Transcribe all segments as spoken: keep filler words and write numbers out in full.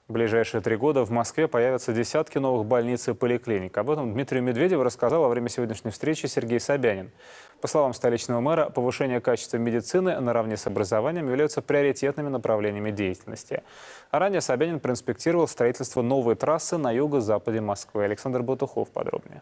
В ближайшие три года в Москве появятся десятки новых больниц и поликлиник. Об этом Дмитрию Медведеву рассказал во время сегодняшней встречи Сергей Собянин. По словам столичного мэра, повышение качества медицины наравне с образованием являются приоритетными направлениями деятельности. А ранее Собянин проинспектировал строительство новой трассы на юго-западе Москвы. Александр Бутухов подробнее.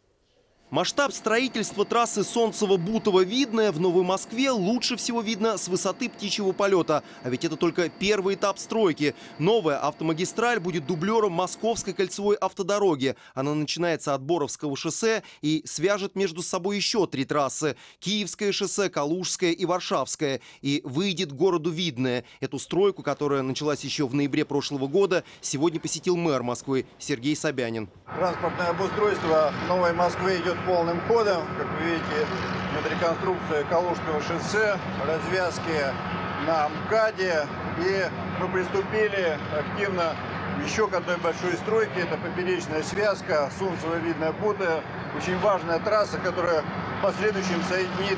Масштаб строительства трассы Солнцево-Бутово-Видное в Новой Москве лучше всего видно с высоты птичьего полета. А ведь это только первый этап стройки. Новая автомагистраль будет дублером Московской кольцевой автодороги. Она начинается от Боровского шоссе и свяжет между собой еще три трассы. Киевское шоссе, Калужское и Варшавское. И выйдет к городу Видное. Эту стройку, которая началась еще в ноябре прошлого года, сегодня посетил мэр Москвы Сергей Собянин. Транспортное обустройство Новой Москвы идет полным ходом. Как вы видите, идет реконструкция Калужского шоссе, развязки на МКАДе. И мы приступили активно еще к одной большой стройке. Это поперечная связка Солнцево-Видное-Бутово. Очень важная трасса, которая в последующем соединит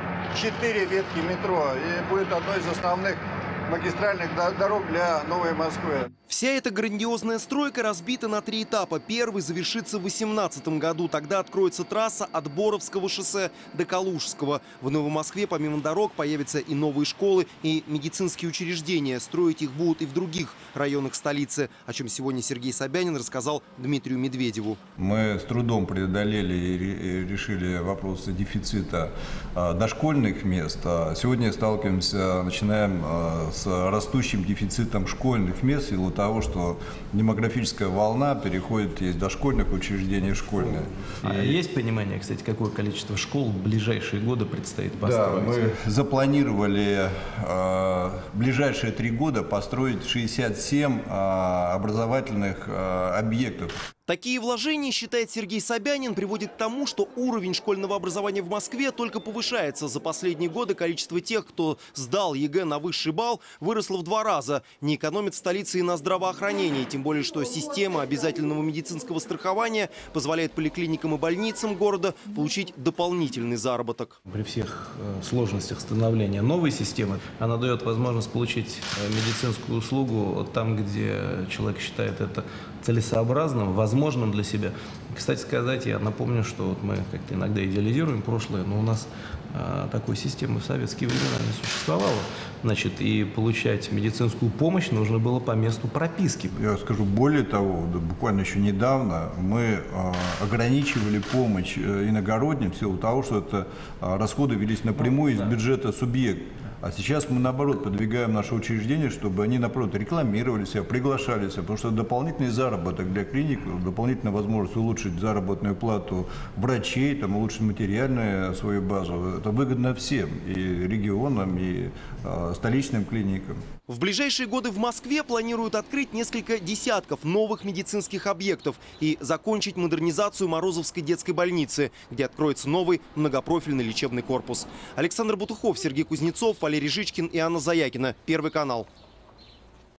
четыре ветки метро и будет одной из основных магистральных дорог для Новой Москвы. Вся эта грандиозная стройка разбита на три этапа. Первый завершится в две тысячи восемнадцатом году. Тогда откроется трасса от Боровского шоссе до Калужского. В Новой Москве помимо дорог появятся и новые школы, и медицинские учреждения. Строить их будут и в других районах столицы, о чем сегодня Сергей Собянин рассказал Дмитрию Медведеву. Мы с трудом преодолели и решили вопросы дефицита дошкольных мест. Сегодня сталкиваемся, начинаем с растущим дефицитом школьных мест в силу того, что демографическая волна переходит из дошкольных учреждений в школьные. А и... есть понимание, кстати, какое количество школ в ближайшие годы предстоит построить? Да, мы запланировали э, в ближайшие три года построить шестьдесят семь э, образовательных э, объектов. Такие вложения, считает Сергей Собянин, приводят к тому, что уровень школьного образования в Москве только повышается. За последние годы количество тех, кто сдал ЕГЭ на высший балл, выросло в два раза. Не экономит в столице и на здравоохранении. Тем более, что система обязательного медицинского страхования позволяет поликлиникам и больницам города получить дополнительный заработок. При всех сложностях становления новой системы она дает возможность получить медицинскую услугу там, где человек считает это целесообразным, возможным для себя. Кстати сказать, я напомню, что вот мы как-то иногда идеализируем прошлое, но у нас а, такой системы в советские времена не существовало. Значит, и получать медицинскую помощь нужно было по месту прописки. Я скажу более того, буквально еще недавно мы а, ограничивали помощь иногородним в силу того, что это а, расходы велись напрямую из бюджета субъекта. А сейчас мы, наоборот, подвигаем наши учреждения, чтобы они, наоборот, рекламировали себя, приглашали себя, потому что дополнительный заработок для клиник, дополнительная возможность улучшить заработную плату врачей, там, улучшить материальную свою базу, это выгодно всем, и регионам, и э, столичным клиникам. В ближайшие годы в Москве планируют открыть несколько десятков новых медицинских объектов и закончить модернизацию Морозовской детской больницы, где откроется новый многопрофильный лечебный корпус. Александр Бутухов, Сергей Кузнецов, Валерий Жичкин и Анна Заякина. Первый канал.